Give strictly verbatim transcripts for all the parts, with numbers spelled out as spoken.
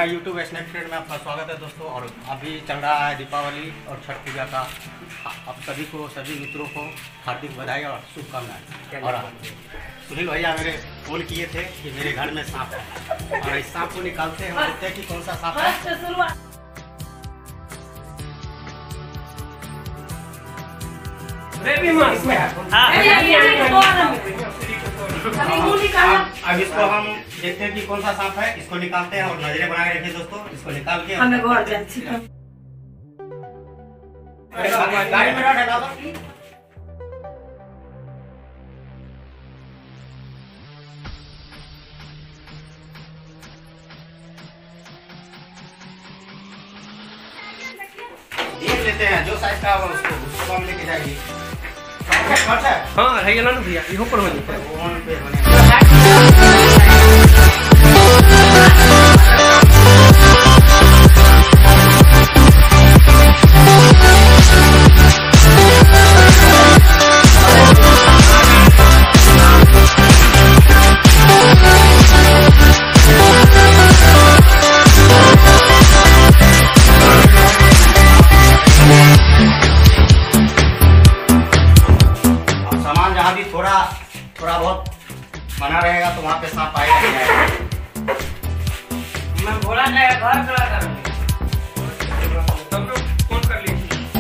YouTube snack friend में आपका स्वागत है दोस्तों। और अभी चल रहा है दीपावली और छठ पूजा का। आप सभी को, सभी मित्रों को हार्दिक बधाई और शुभकामनाएं। और सुनील भैया मेरे फोन किए थे कि मेरे घर में सांप है और इस सांप को निकालते हैं और देखते हैं कि कौन सा सांप है। अब इसको हम देखते हैं कि कौन सा सांप है। इसको निकालते हैं और नजरें बना के रखिए दोस्तों। इसको निकाल के हमें घर जाती है। गाड़ी में डाला था। देख लेते हैं जो साइज का होगा उसको उसको हम लेके जाएंगे। हाँ है ना भैया, इहो पर हो जाता है। थोड़ा थोड़ा बहुत मना रहेगा तो वहाँ पे सांप आएगा। मैं बोला जाएगा घर खड़ा करूँगी, सब लोग फोन कर लीजिए।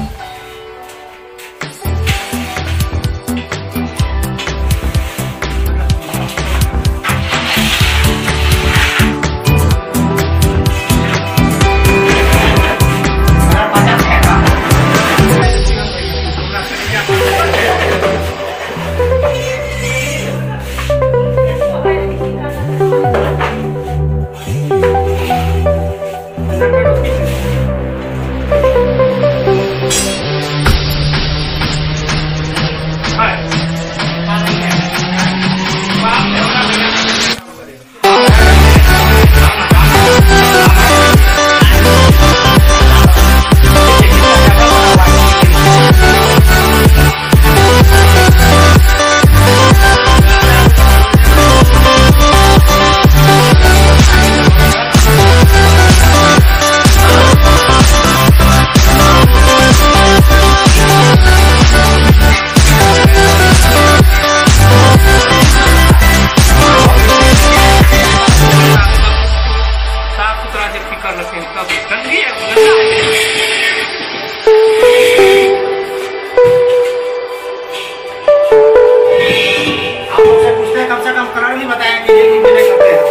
कम से कम कलर नहीं बताया कि ये कितने करते हैं।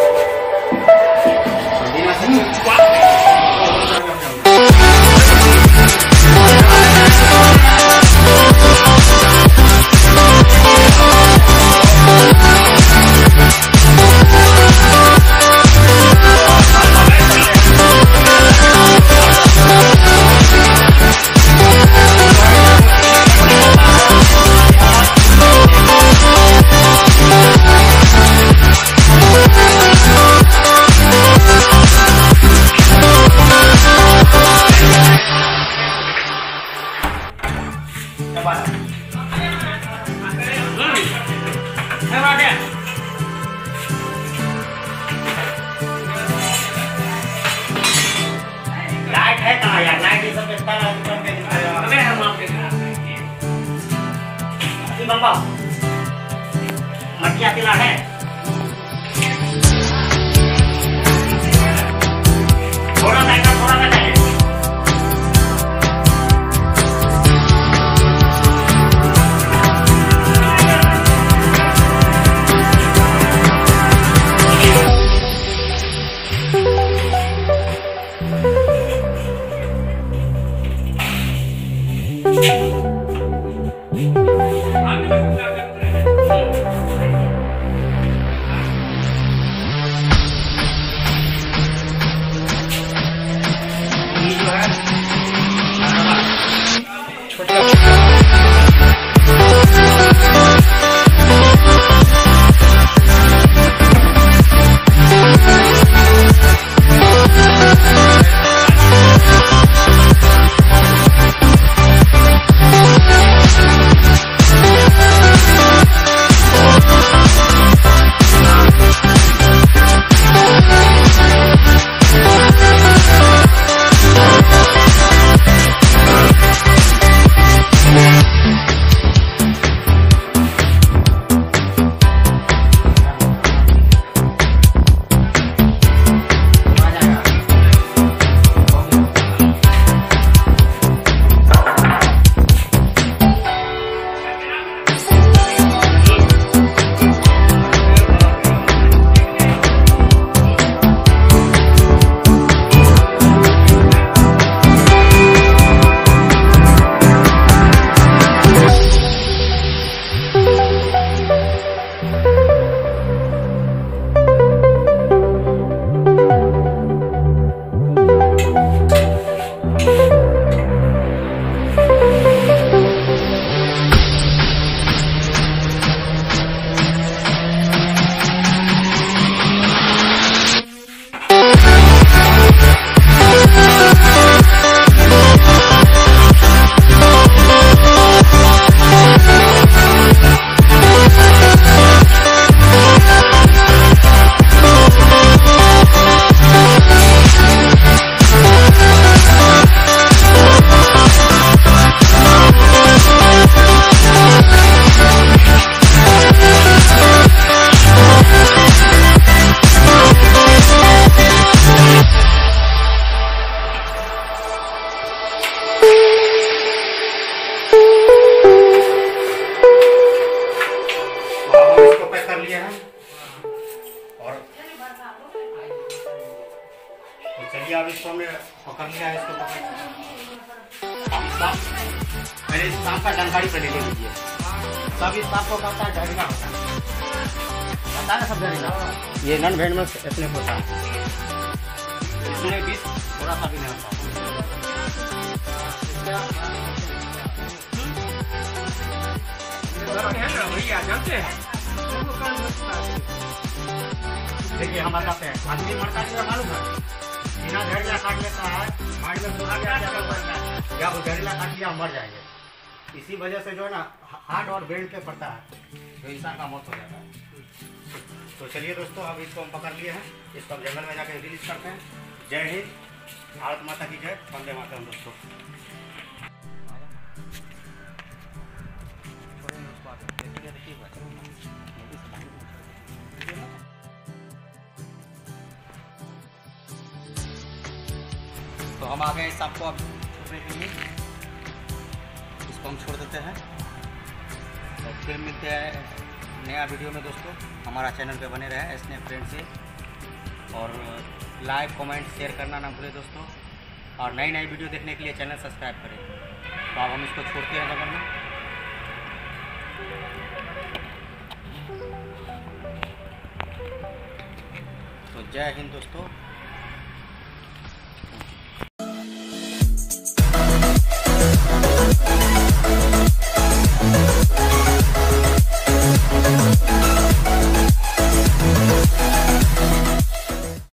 लाइट है कहाँ यार? लाइट ये सब इतना हमें हम आप बाबा मटिया तिला है। थोड़ा सा थोड़ा सा चाहिए। लिए हैं और तो चलिए अब इसको हमने पकड़ लिया है। इसको पकड़ पहले इस सांप का जानकारी पहले ले लीजिए। सब इस सांप को कहता है जहरीला होता है, पता है सब जहरीला। ये नॉन वेनमस स्नेक होता है, इसमें भी थोड़ा सा भी नहीं होता। देखिए हम बताते हैं, आदमी मरता है मालूम है, बिना जहरीला काट लेता है, माइंड में पूरा क्या क्या करता है, या वो जहरीला काट लिया मर जाएंगे। इसी वजह से जो है ना हार्ट और ब्रेन पे पड़ता है तो इंसान का मौत हो जाता है। तो चलिए दोस्तों, अब इसको हम पकड़ लिए हैं, इसको हम जंगल में जाकर रिलीज करते हैं। जय हिंद, भारत माता की जय, वंदे मातरम दोस्तों। तो हम आ गए सांप को अब छोड़ने के लिए, इसको हम छोड़ देते हैं और फिर मिलते हैं नया वीडियो में दोस्तों। हमारा चैनल पे बने रहे स्नेक फ्रेंड से, और लाइक कमेंट शेयर करना ना भूले दोस्तों, और नई नई वीडियो देखने के लिए चैनल सब्सक्राइब करें। तो अब हम इसको छोड़ते हैं जंगल में। तो जय हिंद दोस्तों।